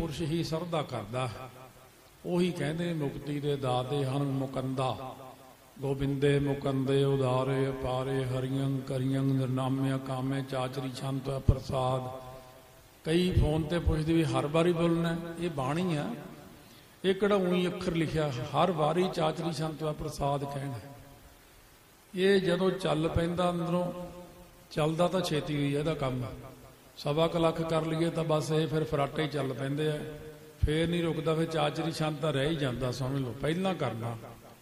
पुरुष ही सरदा करदा, ਉਹੀ ਕਹਿੰਦੇ ਮੁਕਤੀ ਦੇ ਦਾਤੇ ਹਨ ਮੁਕੰਦਾ। ਗੋਬਿੰਦੇ ਮੁਕੰਦੇ ਉਦਾਰੇ ਅਪਾਰੇ ਹਰੀਆਂ ਕਰੀਆਂ ਨਿਰਨਾਮਿਆ ਕਾਮੇ ਚਾਚਰੀ ਛੰਤ ਪ੍ਰਸਾਦ। ਕਈ ਫੋਨ ਤੇ ਪੁੱਛਦੇ ਵੀ ਹਰ ਵਾਰੀ ਬੋਲਣਾ, ਇਹ ਬਾਣੀ ਆ, ਇਹ ਕਿਹੜਾ ਉਹੀ ਅੱਖਰ ਲਿਖਿਆ, ਹਰ ਵਾਰੀ ਚਾਚਰੀ ਛੰਤ ਪ੍ਰਸਾਦ ਕਹਿਣਾ। ਇਹ ਜਦੋਂ ਚੱਲ ਪੈਂਦਾ ਅੰਦਰੋਂ, ਚੱਲਦਾ ਤਾਂ ਛੇਤੀ ਹੋਈ ਇਹਦਾ ਕੰਮ, 1.25 ਲੱਖ ਕਰ ਲਈਏ ਤਾਂ ਬਸ ਇਹ ਫਿਰ ਫਰਾਟੇ ਹੀ ਚੱਲ ਪੈਂਦੇ ਆ, ਫੇਰ ਨਹੀਂ ਰੁਕਦਾ, ਫਿਰ ਚਾਚਰੀ ਛੰਤ ਤਾਂ ਰਹਿ ਹੀ ਜਾਂਦਾ, ਸਮਝ ਲਓ ਪਹਿਲਾਂ ਕਰਨਾ।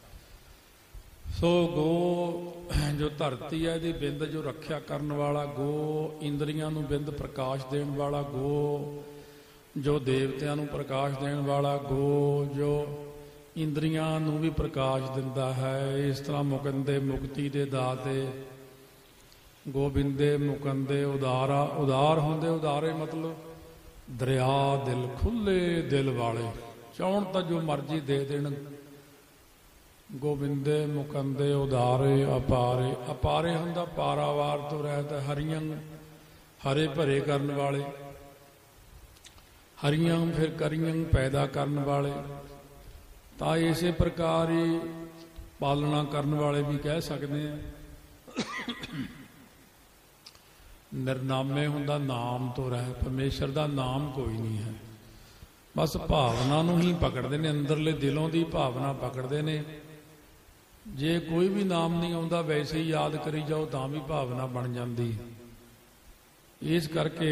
ਸੋ ਗੋ ਜੋ ਧਰਤੀ ਹੈ ਇਹਦੀ ਬਿੰਦ ਜੋ ਰੱਖਿਆ ਕਰਨ ਵਾਲਾ, ਗੋ ਇੰਦਰੀਆਂ ਨੂੰ ਬਿੰਦ ਪ੍ਰਕਾਸ਼ ਦੇਣ ਵਾਲਾ, ਗੋ ਜੋ ਦੇਵਤਿਆਂ ਨੂੰ ਪ੍ਰਕਾਸ਼ ਦੇਣ ਵਾਲਾ, ਗੋ ਜੋ ਇੰਦਰੀਆਂ ਨੂੰ ਵੀ ਪ੍ਰਕਾਸ਼ ਦਿੰਦਾ ਹੈ। ਇਸ ਤਰ੍ਹਾਂ ਮੁਕੰਦੇ ਮੁਕਤੀ ਦੇ ਦਾਤੇ, ਗੋਬਿੰਦੇ ਮੁਕੰਦੇ ਉਦਾਰਾ। ਉਦਾਰ ਹੁੰਦੇ, ਉਦਾਰੇ ਮਤਲਬ ਦਰਿਆ ਦਿਲ, ਖੁੱਲੇ ਦਿਲ ਵਾਲੇ, ਚਾਹੁਣ ਤਾਂ ਜੋ ਮਰਜ਼ੀ ਦੇ ਦੇਣ। ਗੋਬਿੰਦੇ ਮੁਕੰਦੇ ਉਦਾਰੇ ਅਪਾਰੇ। ਅਪਾਰੇ ਹੁੰਦਾ ਪਾਰਾਵਾਰ ਤੋਂ ਰਹਿਤ, ਹਰੀਆਂ ਹਰੇ ਭਰੇ ਕਰਨ ਵਾਲੇ, ਹਰੀਆਂ ਫਿਰ ਕਰੀਆਂ ਪੈਦਾ ਕਰਨ ਵਾਲੇ। ਤਾਂ ਇਸੇ ਪ੍ਰਕਾਰ ਹੀ ਪਾਲਣਾ ਕਰਨ ਵਾਲੇ ਵੀ ਕਹਿ ਸਕਦੇ ਆ। ਨਿਰਨਾਮੇ ਹੁੰਦਾ ਨਾਮ ਤੋਂ ਰਹਿ, ਪਰਮੇਸ਼ਰ ਦਾ ਨਾਮ ਕੋਈ ਨਹੀਂ ਹੈ, ਬਸ ਭਾਵਨਾ ਨੂੰ ਹੀ ਪਕੜਦੇ ਨੇ, ਅੰਦਰਲੇ ਦਿਲੋਂ ਦੀ ਭਾਵਨਾ ਪਕੜਦੇ ਨੇ। ਜੇ ਕੋਈ ਵੀ ਨਾਮ ਨਹੀਂ ਆਉਂਦਾ, ਵੈਸੇ ਹੀ ਯਾਦ ਕਰੀ ਜਾਓ ਤਾਂ ਵੀ ਭਾਵਨਾ ਬਣ ਜਾਂਦੀ। ਇਸ ਕਰਕੇ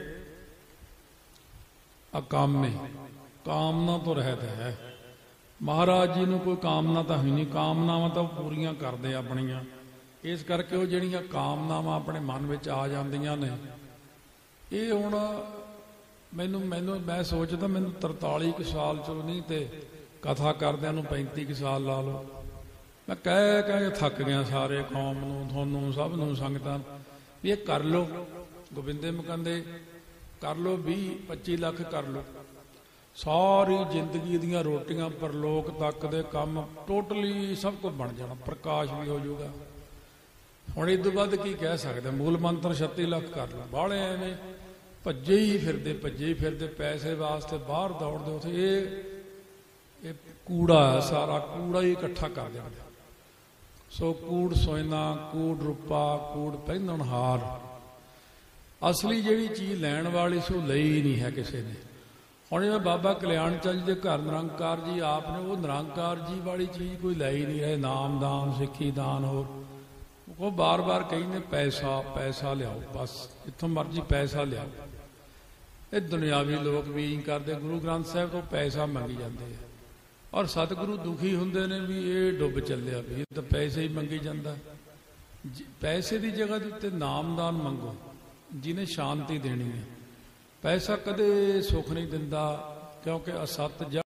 ਅਕਾਮੇ, ਕਾਮਨਾ ਤੋਂ ਰਹਿਤ ਹੈ। ਮਹਾਰਾਜ ਜੀ ਨੂੰ ਕੋਈ ਕਾਮਨਾ ਤਾਂ ਹੈ ਨਹੀਂ, ਕਾਮਨਾਵਾਂ ਤਾਂ ਪੂਰੀਆਂ ਕਰਦੇ ਆਪਣੀਆਂ। ਇਸ ਕਰਕੇ ਉਹ ਜਿਹੜੀਆਂ ਕਾਮਨਾਵਾਂ ਆਪਣੇ ਮਨ ਵਿੱਚ ਆ ਜਾਂਦੀਆਂ ਨੇ, ਇਹ ਹੁਣ ਮੈਂ ਸੋਚਦਾ ਮੈਨੂੰ 43 ਕੁ ਸਾਲ ਚੋਂ ਨਹੀਂ ਤੇ ਕਥਾ ਕਰਦਿਆਂ ਨੂੰ 35 ਕੁ ਸਾਲ ਲਾ ਲਓ। ਮੈਂ ਕਹਿ ਕੇ ਥੱਕ ਗਿਆ ਸਾਰੇ ਕੌਮ ਨੂੰ, ਤੁਹਾਨੂੰ ਸਭ ਨੂੰ, ਸੰਗਤਾਂ ਵੀ ਇਹ ਕਰ ਲਓ, ਗੋਬਿੰਦੇ ਮੁਕੰਦੇ ਕਰ ਲਓ, 20-25 ਲੱਖ ਕਰ ਲਓ, ਸਾਰੀ ਜ਼ਿੰਦਗੀ ਦੀਆਂ ਰੋਟੀਆਂ ਪਰਲੋਕ ਤੱਕ ਦੇ ਕੰਮ ਟੋਟਲੀ ਸਭ ਕੁਝ ਬਣ ਜਾਣਾ, ਪ੍ਰਕਾਸ਼ ਵੀ ਹੋ ਜਾਊਗਾ। ਹੁਣ ਇਹ ਤੋਂ ਵੱਧ ਕੀ ਕਹਿ ਸਕਦੇ। ਮੂਲ ਮੰਤਰ 36 ਲੱਖ ਕਰ ਲਓ, ਬਾਹਲੇ ਐਵੇਂ ਭੱਜੇ ਹੀ ਫਿਰਦੇ ਪੈਸੇ ਵਾਸਤੇ ਬਾਹਰ ਦੌੜਦੇ ਉੱਥੇ। ਇਹ ਕੂੜਾ, ਸਾਰਾ ਕੂੜਾ ਹੀ ਇਕੱਠਾ ਕਰ ਦਿੰਦੇ। ਸੋ ਕੂੜ ਸੋਇਨਾ, ਕੂੜ ਰੂਪਾ, ਕੂੜ ਪਹਿਨਣ ਹਾਰ। ਅਸਲੀ ਜਿਹੜੀ ਚੀਜ਼ ਲੈਣ ਵਾਲੀ ਸੀ ਉਹ ਲਈ ਨਹੀਂ ਹੈ ਕਿਸੇ ਨੇ। ਹੁਣ ਜਿਵੇਂ ਬਾਬਾ ਕਲਿਆਣ ਚੰਦ ਜੀ ਦੇ ਘਰ ਨਿਰੰਕਾਰ ਜੀ ਆਪ ਨੇ, ਉਹ ਨਿਰੰਕਾਰ ਜੀ ਵਾਲੀ ਚੀਜ਼ ਕੋਈ ਲੈ ਹੀ ਨਹੀਂ ਰਹੇ। ਨਾਮ ਦਾਨ, ਸਿੱਖੀ ਦਾਨ, ਹੋਰ ਉਹ ਬਾਰ-ਬਾਰ ਕਹਿੰਦੇ ਪੈਸਾ ਪੈਸਾ ਲਿਆਓ, ਬਸ ਜਿੱਥੋਂ ਮਰਜ਼ੀ ਪੈਸਾ ਲਿਆਓ। ਇਹ ਦੁਨਿਆਵੀ ਲੋਕ ਵੀ ਕਰਦੇ, ਗੁਰੂ ਗ੍ਰੰਥ ਸਾਹਿਬ ਤੋਂ ਪੈਸਾ ਮੰਗੀ ਜਾਂਦੇ ਆ। ਔਰ ਸਤਿਗੁਰੂ ਦੁਖੀ ਹੁੰਦੇ ਨੇ ਵੀ ਇਹ ਡੁੱਬ ਚੱਲਿਆ, ਵੀ ਇਹ ਤਾਂ ਪੈਸੇ ਹੀ ਮੰਗੀ ਜਾਂਦਾ। ਪੈਸੇ ਦੀ ਜਗ੍ਹਾ ਦੇ ਉੱਤੇ ਨਾਮਦਾਨ ਮੰਗੋ, ਜਿਹਨੇ ਸ਼ਾਂਤੀ ਦੇਣੀ ਹੈ। ਪੈਸਾ ਕਦੇ ਸੁੱਖ ਨਹੀਂ ਦਿੰਦਾ, ਕਿਉਂਕਿ ਅਸਤ